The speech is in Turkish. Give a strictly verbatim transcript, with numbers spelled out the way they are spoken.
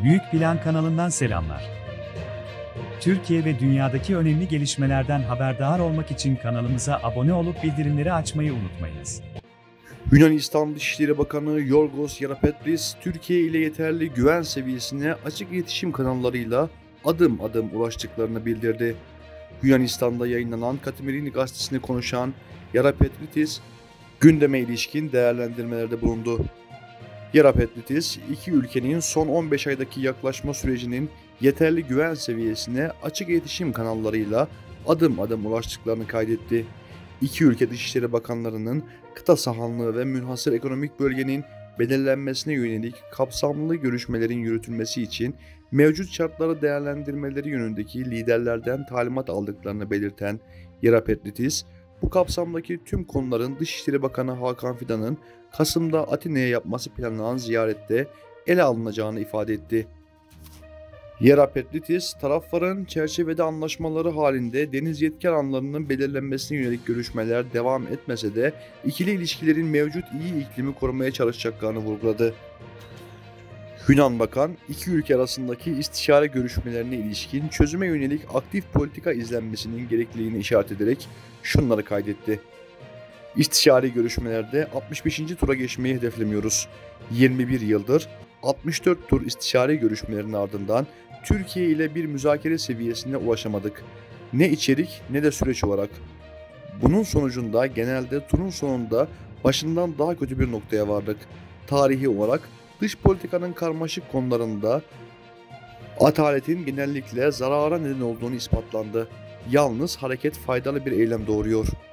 Büyük Plan kanalından selamlar. Türkiye ve dünyadaki önemli gelişmelerden haberdar olmak için kanalımıza abone olup bildirimleri açmayı unutmayınız. Yunanistan Dışişleri Bakanı Yorgos Yarapetris, Türkiye ile yeterli güven seviyesine açık iletişim kanallarıyla adım adım ulaştıklarını bildirdi. Yunanistan'da yayınlanan Katmerini gazetesine konuşan Yarapetris, gündeme ilişkin değerlendirmelerde bulundu. Yarapetris, iki ülkenin son on beş aydaki yaklaşma sürecinin yeterli güven seviyesine açık iletişim kanallarıyla adım adım ulaştıklarını kaydetti. İki ülke Dışişleri Bakanlarının kıta sahanlığı ve münhasır ekonomik bölgenin belirlenmesine yönelik kapsamlı görüşmelerin yürütülmesi için mevcut şartları değerlendirmeleri yönündeki liderlerden talimat aldıklarını belirten Yarapetris, bu kapsamdaki tüm konuların Dışişleri Bakanı Hakan Fidan'ın Kasım'da Atina'ya yapması planlanan ziyarette ele alınacağını ifade etti. Yarapetris, tarafların çerçevede anlaşmaları halinde deniz yetki alanlarının belirlenmesine yönelik görüşmeler devam etmese de ikili ilişkilerin mevcut iyi iklimi korumaya çalışacaklarını vurguladı. Yunan Bakan, iki ülke arasındaki istişare görüşmelerine ilişkin çözüme yönelik aktif politika izlenmesinin gerekliliğini işaret ederek şunları kaydetti. İstişare görüşmelerde altmış beşinci tura geçmeyi hedeflemiyoruz. yirmi bir yıldır altmış dört tur istişare görüşmelerinin ardından Türkiye ile bir müzakere seviyesine ulaşamadık. Ne içerik ne de süreç olarak. Bunun sonucunda genelde turun sonunda başından daha kötü bir noktaya vardık. Tarihi olarak dış politikanın karmaşık konularında ataletin genellikle zarara neden olduğunu ispatlandı. Yalnız hareket faydalı bir eylem doğuruyor.